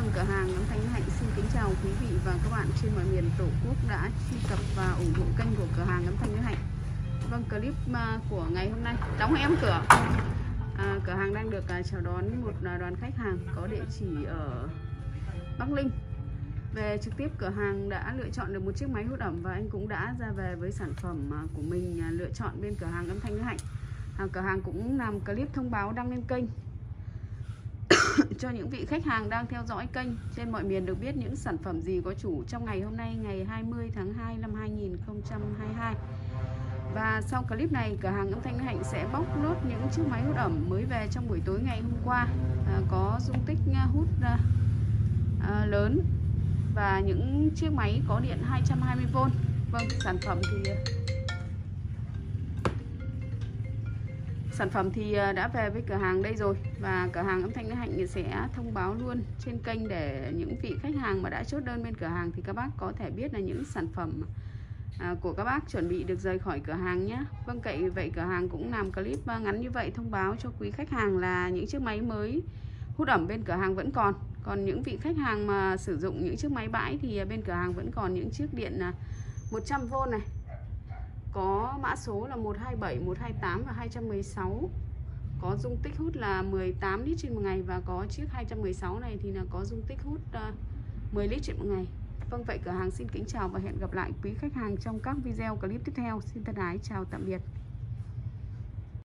Vâng, cửa hàng Âm Thanh Nữ Hạnh xin kính chào quý vị và các bạn trên mọi miền Tổ quốc đã truy cập và ủng hộ kênh của cửa hàng Âm Thanh Nữ Hạnh. Vâng, clip của ngày hôm nay đóng em cửa. Cửa hàng đang được chào đón một đoàn khách hàng có địa chỉ ở Bắc Ninh. Về trực tiếp cửa hàng đã lựa chọn được một chiếc máy hút ẩm và anh cũng đã ra về với sản phẩm của mình lựa chọn bên cửa hàng Âm Thanh Nữ Hạnh. Cửa hàng cũng làm clip thông báo đăng lên kênh cho những vị khách hàng đang theo dõi kênh trên mọi miền được biết những sản phẩm gì có chủ trong ngày hôm nay, ngày 20 tháng 2 năm 2022. Và sau clip này, cửa hàng Âm Thanh Nữ Hạnh sẽ bóc lốt những chiếc máy hút ẩm mới về trong buổi tối ngày hôm qua, có dung tích hút lớn và những chiếc máy có điện 220V. Vâng, sản phẩm thì đã về với cửa hàng đây rồi, và cửa hàng Âm Thanh Nữ Hạnh sẽ thông báo luôn trên kênh để những vị khách hàng mà đã chốt đơn bên cửa hàng thì các bác có thể biết là những sản phẩm của các bác chuẩn bị được rời khỏi cửa hàng nhé. Vâng, vậy cửa hàng cũng làm clip ngắn như vậy thông báo cho quý khách hàng là những chiếc máy mới hút ẩm bên cửa hàng vẫn còn những vị khách hàng mà sử dụng những chiếc máy bãi thì bên cửa hàng vẫn còn những chiếc điện 100V này, có mã số là 127, 128 và 216, có dung tích hút là 18 lít trên một ngày, và có chiếc 216 này thì là có dung tích hút 10 lít trên một ngày. Vâng, vậy cửa hàng xin kính chào và hẹn gặp lại quý khách hàng trong các video clip tiếp theo. Xin thân ái chào tạm biệt.